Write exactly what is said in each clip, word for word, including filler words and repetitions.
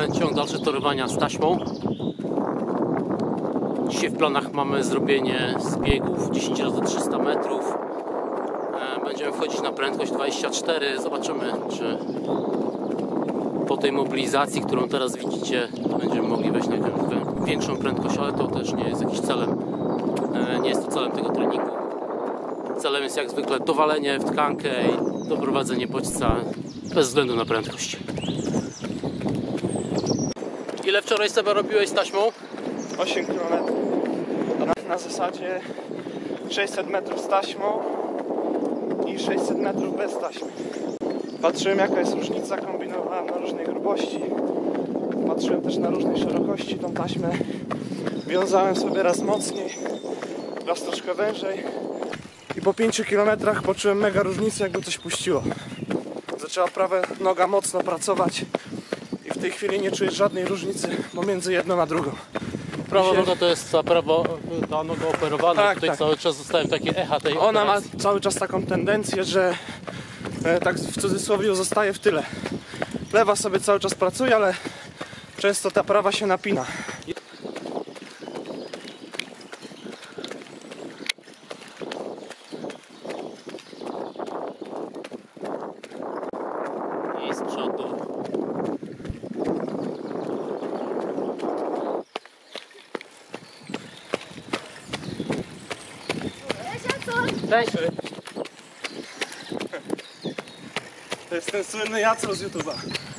Zaczynamy ciąg dalszy torowania z taśmą. Dzisiaj w planach mamy zrobienie zbiegów dziesięć razy trzysta metrów. Będziemy wchodzić na prędkość dwadzieścia cztery. Zobaczymy, czy po tej mobilizacji, którą teraz widzicie, będziemy mogli wejść na większą prędkość, ale to też nie jest jakiś celem. Nie jest to celem tego treningu. Celem jest jak zwykle dowalenie w tkankę i doprowadzenie bodźca bez względu na prędkość. Ile wczoraj sobie robiłeś z taśmą? osiem kilometrów. Na, na zasadzie sześćset metrów z taśmą i sześćset metrów bez taśmy. Patrzyłem, jaka jest różnica, kombinowałem na różnej grubości. Patrzyłem też na różnej szerokości tą taśmę. Wiązałem sobie raz mocniej, raz troszkę wężej. I po pięciu kilometrach poczułem mega różnicę, jakby coś puściło. Zaczęła prawa noga mocno pracować i w tej chwili nie czujesz żadnej różnicy pomiędzy jedną a drugą. Prawa Dzisiaj... noga to jest ta, prawo, ta noga operowana. Tak, Tutaj tak. cały czas zostałem takie echa tej Ona operacji. ma cały czas taką tendencję, że e, tak w cudzysłowie zostaje w tyle. Lewa sobie cały czas pracuje, ale często ta prawa się napina. I z przodu. Cześć. To jest ten słynny Jacro z YouTube'a,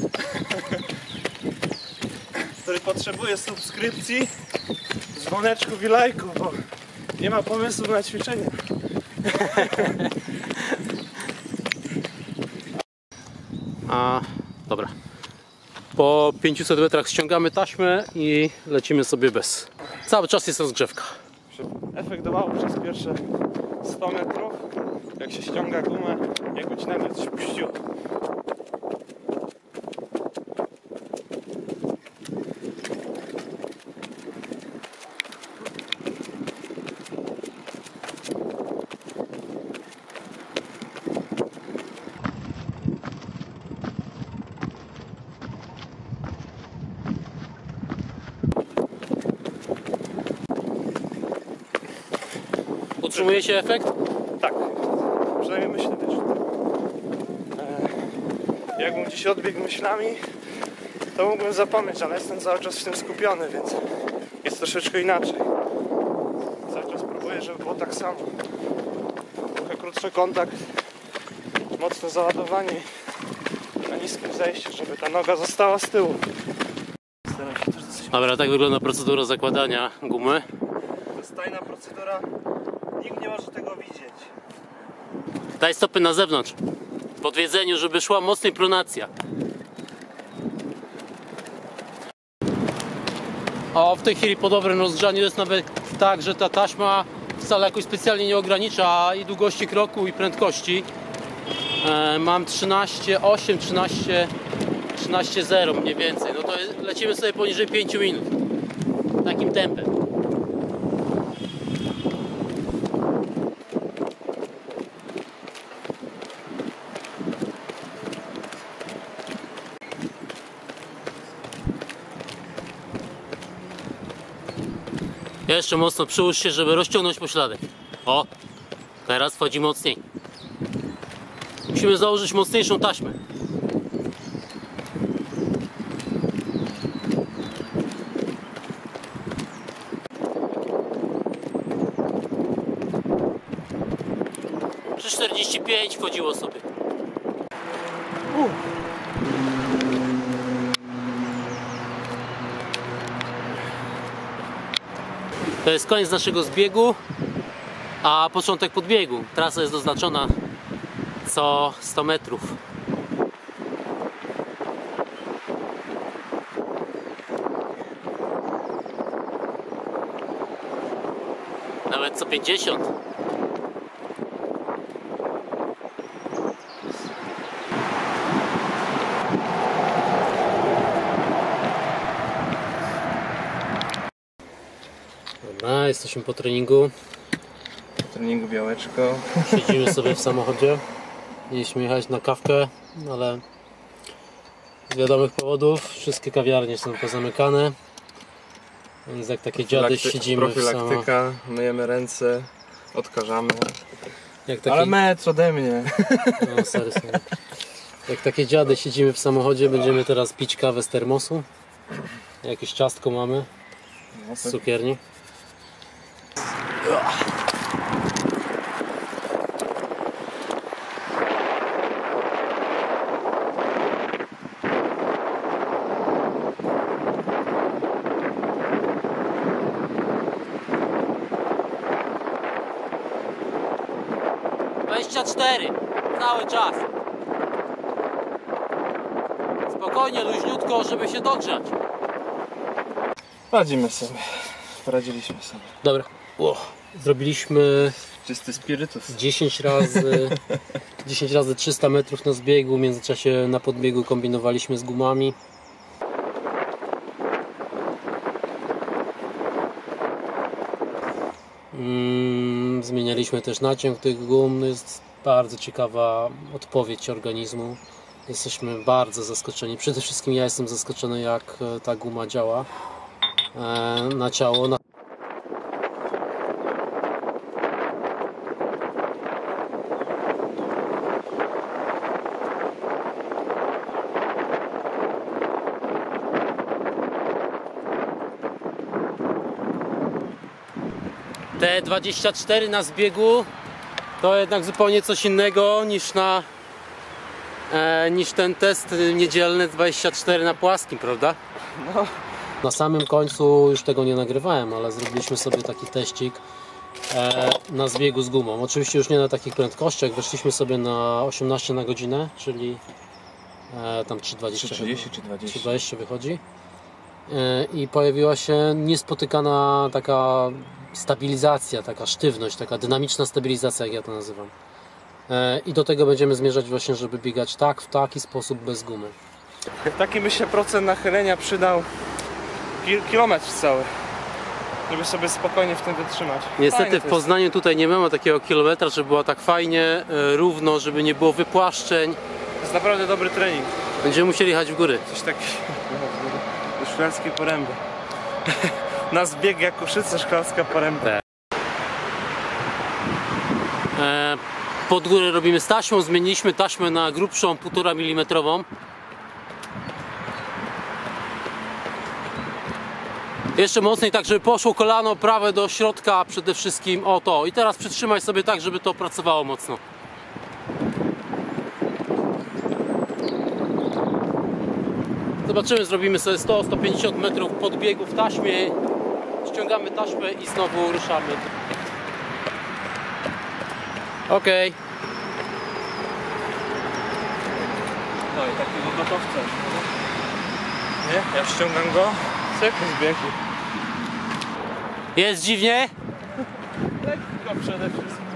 który potrzebuje subskrypcji, dzwoneczków i lajków, bo nie ma pomysłu na ćwiczenie. A, dobra. Po pięciuset metrach ściągamy taśmę i lecimy sobie bez. Cały czas jest rozgrzewka. Efekt dołu przez pierwsze sto metrów, jak się ściąga gumę, jakby ci nagle coś puściło. Utrzymuje się efekt? Tak, przynajmniej myślę też. E, jakbym gdzieś odbiegł myślami, to mógłbym zapomnieć, ale jestem cały czas w tym skupiony, więc jest troszeczkę inaczej. Cały czas próbuję, żeby było tak samo. Trochę krótszy kontakt, mocne załadowanie na niskim zejściu, żeby ta noga została z tyłu. Staram się też dosyć... Dobra, tak wygląda procedura zakładania gumy. To jest tajna procedura, nikt nie może tego widzieć. Daj stopy na zewnątrz. W odwiedzeniu, żeby szła mocniej pronacja. O, w tej chwili po dobrym rozgrzaniu jest nawet tak, że ta taśma wcale jakoś specjalnie nie ogranicza i długości kroku, i prędkości. E, mam trzynaście osiem, trzynaście, trzynaście zero mniej więcej. No to jest, lecimy sobie poniżej pięciu minut. Takim tempem. Jeszcze mocno przyłóż się, żeby rozciągnąć pośladek. O, teraz wchodzi mocniej. Musimy założyć mocniejszą taśmę. Przy czterdzieści pięć wchodziło sobie. Uh. To jest koniec naszego zbiegu, a początek podbiegu. Trasa jest oznaczona co sto metrów. Nawet co pięćdziesiąt. Dobra, jesteśmy po treningu. Po treningu białeczko. Siedzimy sobie w samochodzie. Mieliśmy jechać na kawkę, ale wiadomych powodów wszystkie kawiarnie są pozamykane. Więc jak takie dziady Profilakty- siedzimy w samo... Profilaktyka, myjemy ręce, odkażamy. Jak takie... Ale metr ode mnie. No, sorry, sorry. Jak takie dziady siedzimy w samochodzie, będziemy teraz pić kawę z termosu. Jakieś ciastko mamy z cukierni. dwadzieścia cztery cały czas. Spokojnie, luźniutko, żeby się dogrzać. Radzimy sobie. Poradziliśmy sobie. Dobra. Wow. Zrobiliśmy Czysty spirytus. dziesięć razy dziesięć razy trzysta metrów na zbiegu. W międzyczasie na podbiegu kombinowaliśmy z gumami. Mm, zmienialiśmy też naciąg tych gum. Jest bardzo ciekawa odpowiedź organizmu. Jesteśmy bardzo zaskoczeni. Przede wszystkim ja jestem zaskoczony, jak ta guma działa e, na ciało. Na... Te dwadzieścia cztery na zbiegu to jednak zupełnie coś innego niż na e, niż ten test niedzielny dwadzieścia cztery na płaskim, prawda? No. Na samym końcu już tego nie nagrywałem, ale zrobiliśmy sobie taki teścik e, na zbiegu z gumą. Oczywiście już nie na takich prędkościach, weszliśmy sobie na osiemnaście na godzinę, czyli e, tam trzy dwadzieścia trzydzieści czy dwadzieścia. trzy dwadzieścia wychodzi. E, I pojawiła się niespotykana taka stabilizacja, taka sztywność, taka dynamiczna stabilizacja, jak ja to nazywam. E, I do tego będziemy zmierzać właśnie, żeby biegać tak, w taki sposób bez gumy. Taki by się procent nachylenia przydał kil kilometr cały, żeby sobie spokojnie w tym wytrzymać. Niestety Fajne w to jest. Poznaniu tutaj nie mamy takiego kilometra, żeby było tak fajnie, e, równo, żeby nie było wypłaszczeń. To jest naprawdę dobry trening. Będziemy musieli jechać w góry. Coś takiego. Do szklarskiej poręby. Na zbieg jak Koszyce, szklarska poręba. Tak. E, pod górę robimy z taśmą, zmieniliśmy taśmę na grubszą, półtora milimetrową. Jeszcze mocniej, tak żeby poszło kolano prawe do środka przede wszystkim, o to. I teraz przytrzymaj sobie tak, żeby to pracowało mocno. Zobaczymy, zrobimy sobie sto do stu pięćdziesięciu metrów podbiegu w taśmie. Ściągamy taśmę i znowu ruszamy. Ok. No i takiego gotowca. Nie? Ja ściągam go. Cyk, zbiegi. Jest dziwnie? Lekko przede wszystkim.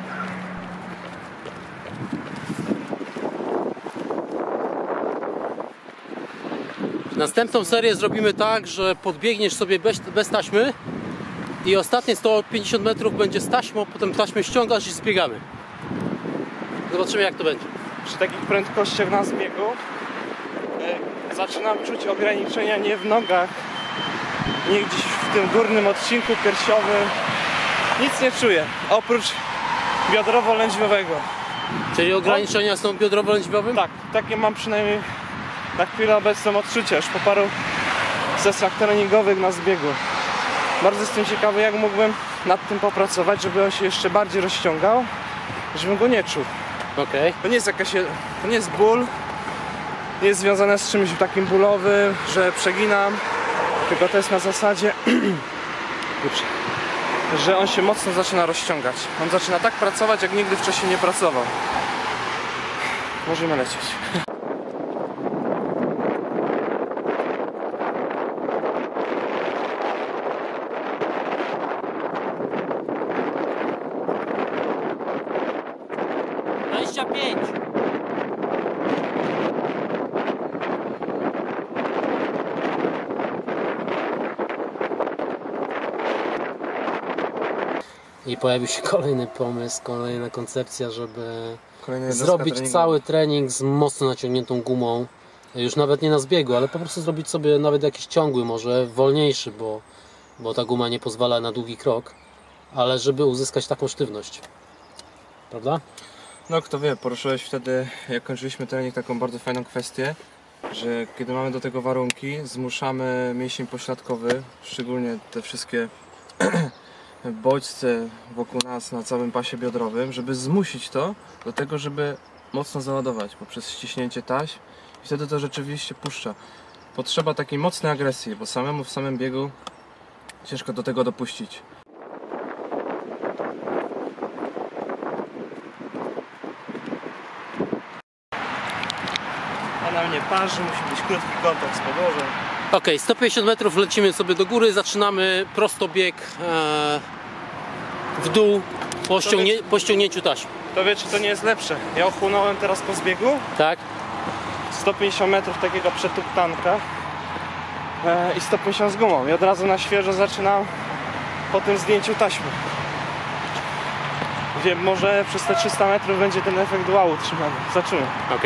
Następną serię zrobimy tak, że podbiegniesz sobie bez, bez taśmy i ostatnie sto pięćdziesiąt metrów będzie z taśmą, potem taśmę ściągasz i zbiegamy. Zobaczymy, jak to będzie. Przy takich prędkościach na zbiegu e, zaczynam czuć ograniczenia nie w nogach, nie gdzieś w tym górnym odcinku piersiowym. Nic nie czuję, oprócz biodrowo-lędźwiowego. Czyli ograniczenia są biodrowo-lędźwiowym? Tak, takie mam przynajmniej na chwilę obecną odczucie, już po paru sesjach treningowych na zbiegu. Bardzo jestem ciekawy, jak mógłbym nad tym popracować, żeby on się jeszcze bardziej rozciągał, żebym go nie czuł. Okej. To nie jest jakaś, to nie jest ból, nie jest związane z czymś takim bólowym, że przeginam, tylko to jest na zasadzie, że on się mocno zaczyna rozciągać. On zaczyna tak pracować, jak nigdy wcześniej nie pracował. Możemy lecieć. dwadzieścia pięć. I pojawił się kolejny pomysł, kolejna koncepcja, żeby zrobić cały trening z mocno naciągniętą gumą. Już nawet nie na zbiegu, ale po prostu zrobić sobie nawet jakiś ciągły, może wolniejszy, bo, bo ta guma nie pozwala na długi krok, ale żeby uzyskać taką sztywność. Prawda? No kto wie, poruszyłeś wtedy, jak kończyliśmy trening, taką bardzo fajną kwestię, że kiedy mamy do tego warunki, zmuszamy mięsień pośladkowy, szczególnie te wszystkie bodźce wokół nas na całym pasie biodrowym, żeby zmusić to do tego, żeby mocno załadować poprzez ściśnięcie taśm i wtedy to rzeczywiście puszcza. Potrzeba takiej mocnej agresji, bo samemu w samym biegu ciężko do tego dopuścić. A na mnie parzy, musi być krótki kontakt z podłożem. Ok, sto pięćdziesiąt metrów lecimy sobie do góry, zaczynamy prostobieg e, w dół po, ściągnie, po ściągnięciu taśm. To wie, czy to nie jest lepsze. Ja ochłonąłem teraz po zbiegu Tak? sto pięćdziesiąt metrów takiego przetuptanka e, i sto pięćdziesiąt z gumą. I od razu na świeżo zaczynam po tym zdjęciu taśmy. Wiem, może przez te trzysta metrów będzie ten efekt wow utrzymany. Zobaczymy. Ok.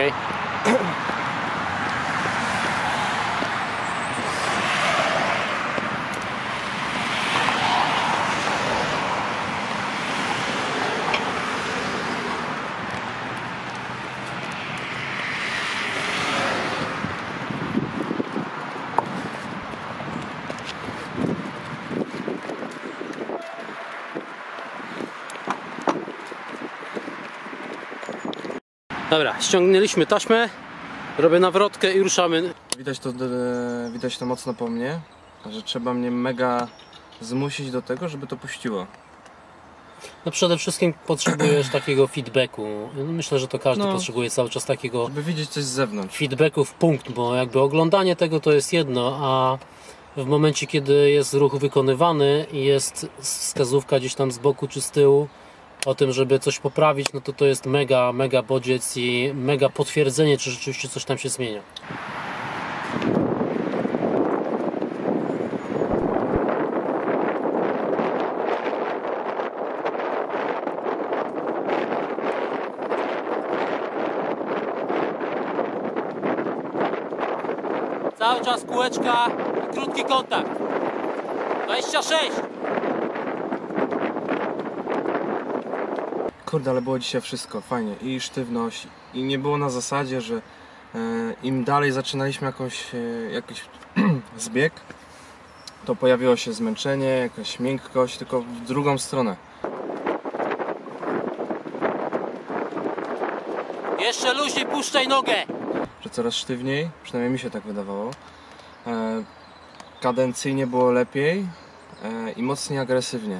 Dobra, ściągnęliśmy taśmę, robię nawrotkę i ruszamy. Widać to, e, widać to mocno po mnie, że trzeba mnie mega zmusić do tego, żeby to puściło. No przede wszystkim potrzebujesz takiego feedbacku. No myślę, że to każdy No. potrzebuje cały czas takiego Żeby widzieć coś z zewnątrz. feedbacku w punkt, bo jakby oglądanie tego to jest jedno, a w momencie, kiedy jest ruch wykonywany i jest wskazówka gdzieś tam z boku czy z tyłu o tym, żeby coś poprawić, no to to jest mega, mega bodziec i mega potwierdzenie, czy rzeczywiście coś tam się zmienia. Cały czas kółeczka, krótki kontakt. dwadzieścia sześć. Kurde, ale było dzisiaj wszystko fajnie. I sztywność, i nie było na zasadzie, że e, im dalej zaczynaliśmy jakąś, e, jakiś zbieg, to pojawiło się zmęczenie, jakaś miękkość, tylko w drugą stronę. Jeszcze luźniej puszczaj nogę. Że coraz sztywniej, przynajmniej mi się tak wydawało. E, kadencyjnie było lepiej e, i mocniej agresywnie.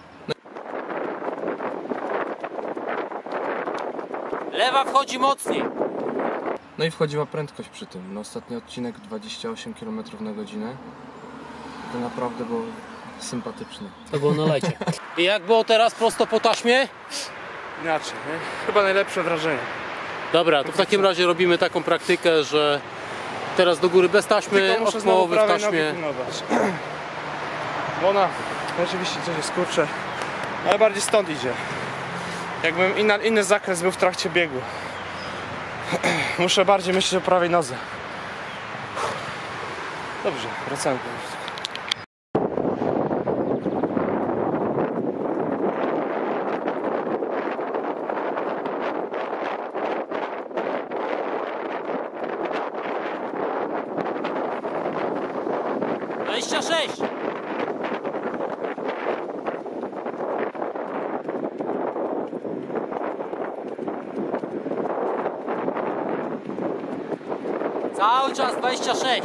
Lewa wchodzi mocniej. No i wchodziła prędkość przy tym. No, ostatni odcinek dwadzieścia osiem kilometrów na godzinę. To naprawdę było sympatyczne. To było na lecie. I jak było teraz prosto po taśmie? Inaczej, nie? Chyba najlepsze wrażenie. Dobra, to w takim razie robimy taką praktykę, że teraz do góry bez taśmy, od połowy w taśmie. Bo ona rzeczywiście coś jest kurcze, ale bardziej stąd idzie. Jakbym inna, inny zakres był w trakcie biegu. Muszę bardziej myśleć o prawej nodze. Dobrze, wracamy. dwadzieścia sześć. Cały czas dwadzieścia sześć.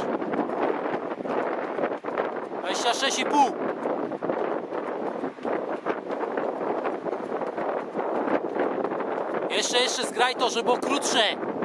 dwadzieścia sześć i pół. Jeszcze, jeszcze zgraj to, żeby było krótsze.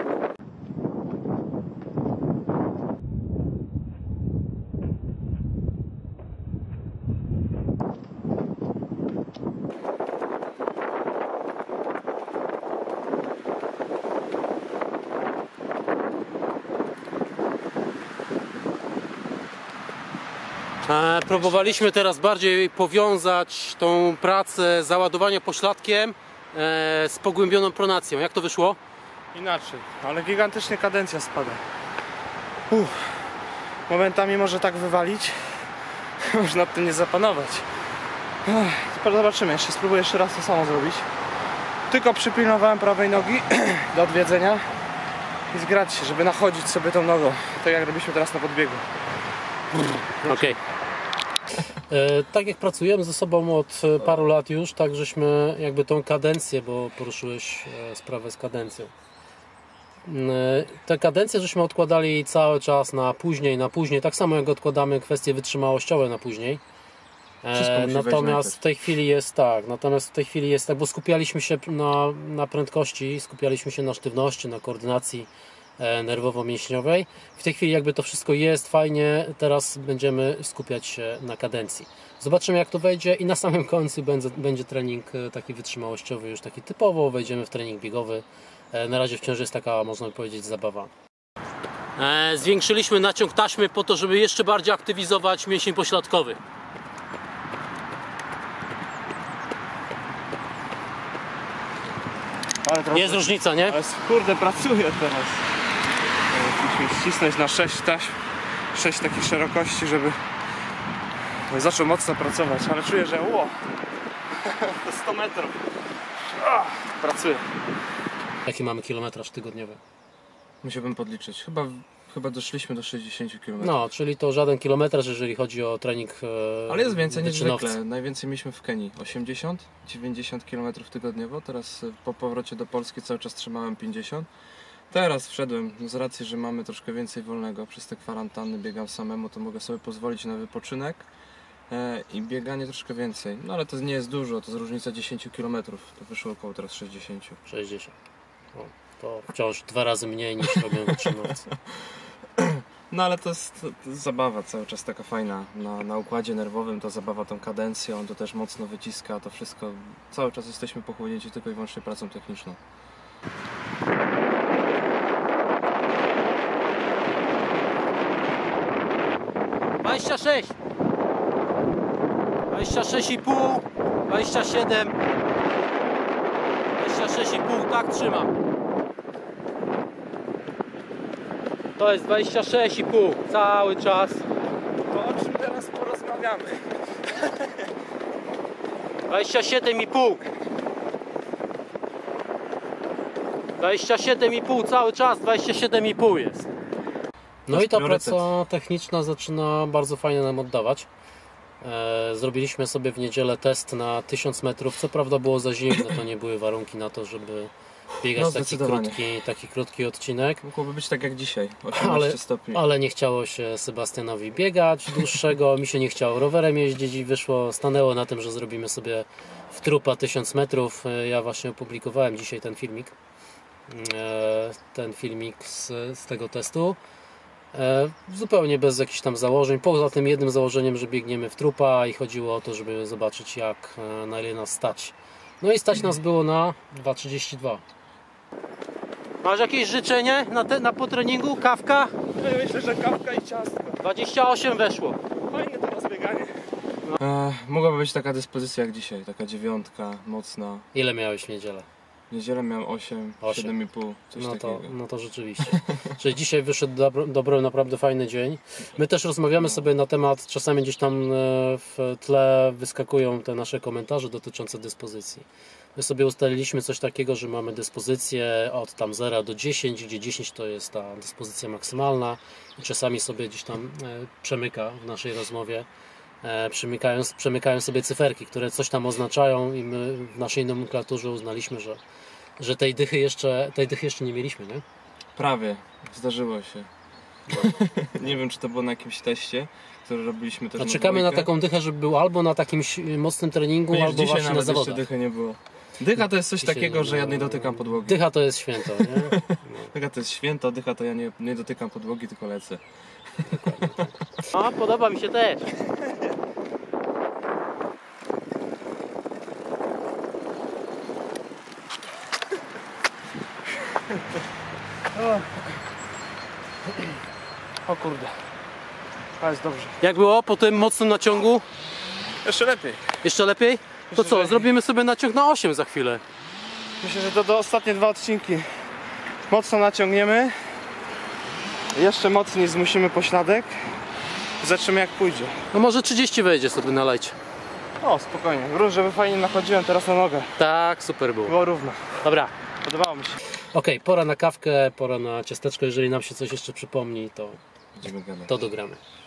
E, próbowaliśmy teraz bardziej powiązać tą pracę załadowania pośladkiem e, z pogłębioną pronacją. Jak to wyszło? Inaczej, ale gigantycznie kadencja spada. Uff. Momentami może tak wywalić. Można nad tym nie zapanować. Ech, zobaczymy, jeszcze spróbuję jeszcze raz to samo zrobić. Tylko przypilnowałem prawej nogi do odwiedzenia i zgrać się, żeby nachodzić sobie tą nogą, tak jak robiliśmy teraz na podbiegu. Okej. E, tak jak pracujemy ze sobą od paru lat już, tak żeśmy jakby tą kadencję, bo poruszyłeś e, sprawę z kadencją. E, te kadencje żeśmy odkładali cały czas na później, na później, tak samo jak odkładamy kwestie wytrzymałościowe na później. E, natomiast w tej chwili jest tak, natomiast w tej chwili jest tak, bo skupialiśmy się na, na prędkości, skupialiśmy się na sztywności, na koordynacji e, nerwowo-mięśniowej. W tej chwili jakby to wszystko jest fajnie, teraz będziemy skupiać się na kadencji. Zobaczymy jak to wejdzie i na samym końcu będzie, będzie trening taki wytrzymałościowy, już taki typowo, wejdziemy w trening biegowy. E, na razie wciąż jest taka, można by powiedzieć, zabawa. E, zwiększyliśmy naciąg taśmy po to, żeby jeszcze bardziej aktywizować mięsień pośladkowy. Ale trochę, Jest różnica, nie? ale kurde, pracuję teraz. Musimy ścisnąć na sześć taśm, sześć takich szerokości, żeby zaczął mocno pracować, ale czuję, że ło, sto metrów. Ach, pracuję. Jaki mamy kilometraż tygodniowy? Musiałbym podliczyć. Chyba, chyba doszliśmy do sześćdziesięciu kilometrów. No, czyli to żaden kilometraż, jeżeli chodzi o trening e, Ale jest więcej niż wyczynowcy. zwykle. Najwięcej mieliśmy w Kenii. osiemdziesiąt dziewięćdziesiąt kilometrów tygodniowo. Teraz e, po powrocie do Polski cały czas trzymałem pięćdziesiąt. Teraz wszedłem, no z racji, że mamy troszkę więcej wolnego, przez te kwarantanny biegam samemu, to mogę sobie pozwolić na wypoczynek e, i bieganie troszkę więcej. No ale to nie jest dużo, to jest różnica dziesięć kilometrów. To wyszło około teraz sześćdziesiąt. sześćdziesiąt. O, to wciąż dwa razy mniej niż robią wyczynowcy. No ale to jest, to jest zabawa cały czas taka fajna. Na, na układzie nerwowym to zabawa tą kadencją, to też mocno wyciska, to wszystko. Cały czas jesteśmy pochłonięci tylko i wyłącznie pracą techniczną. dwadzieścia sześć, dwadzieścia sześć i pół, dwadzieścia siedem, dwadzieścia sześć i pół, tak trzymam. To jest dwadzieścia sześć i pół cały czas. To o czym teraz porozmawiamy? dwadzieścia siedem i pół. dwadzieścia siedem i pół cały czas, dwadzieścia siedem i pół jest. No i ta praca techniczna zaczyna bardzo fajnie nam oddawać. E, zrobiliśmy sobie w niedzielę test na tysiąc metrów. Co prawda było za zimno, to nie były warunki na to, żeby biegać No, taki, krótki, taki krótki odcinek. Mogłoby być tak jak dzisiaj, osiemnaście Ale, stopni. ale nie chciało się Sebastianowi biegać dłuższego, mi się nie chciało rowerem jeździć i wyszło, stanęło na tym, że zrobimy sobie w trupa tysiąc metrów. Ja właśnie opublikowałem dzisiaj ten filmik, e, ten filmik z, z tego testu. E, zupełnie bez jakichś tam założeń, poza tym jednym założeniem, że biegniemy w trupa i chodziło o to, żeby zobaczyć jak, e, na ile nas stać. No i stać nas było na dwa trzydzieści dwa. Masz jakieś życzenie na, te, na po treningu? Kawka? Ja myślę, że kawka i ciastko. dwadzieścia osiem weszło. Fajne teraz bieganie. E, mogłaby być taka dyspozycja jak dzisiaj, taka dziewiątka, mocna. Ile miałeś w niedzielę? W niedzielę miałem osiem, Osiem. siedem i pół, coś No to, takiego. no to rzeczywiście. Czyli dzisiaj wyszedł dobro, dobro, naprawdę fajny dzień. My też rozmawiamy sobie na temat, czasami gdzieś tam w tle wyskakują te nasze komentarze dotyczące dyspozycji. My sobie ustaliliśmy coś takiego, że mamy dyspozycję od tam zera do dziesięciu, gdzie dziesięć to jest ta dyspozycja maksymalna i czasami sobie gdzieś tam przemyka w naszej rozmowie. Przemykają, przemykają sobie cyferki, które coś tam oznaczają i my w naszej nomenklaturze uznaliśmy, że, że tej dychy jeszcze, tej dychy jeszcze nie mieliśmy, nie? Prawie, zdarzyło się. Nie wiem, czy to było na jakimś teście, który robiliśmy też A na czekamy na dwójkę. taką dychę, żeby był albo na takim mocnym treningu, Wiesz, albo dzisiaj właśnie na nawet jeszcze zawodach. dychy nie było. Dycha to jest coś Dzisiaj takiego, nie że ja nie było. dotykam podłogi. Dycha to jest święto, nie? Dycha to jest święto, dycha to ja nie, nie dotykam podłogi, tylko lecę. A, podoba mi się też. O kurde. A jest dobrze. Jak było po tym mocnym naciągu? Jeszcze lepiej. Jeszcze lepiej? To Myślę, co, że- zrobimy sobie naciąg na osiem za chwilę. Myślę, że to do ostatnie dwa odcinki mocno naciągniemy. Jeszcze mocniej zmusimy pośladek. Zobaczymy jak pójdzie. No może trzydzieści wejdzie sobie na lajcie. O, spokojnie. Wróć, żeby fajnie nachodziłem teraz na nogę. Tak, super było. Było równo. Dobra. Podobało mi się. Okej, pora na kawkę, pora na ciasteczko. Jeżeli nam się coś jeszcze przypomni, to, Będziemy gadać. to dogramy.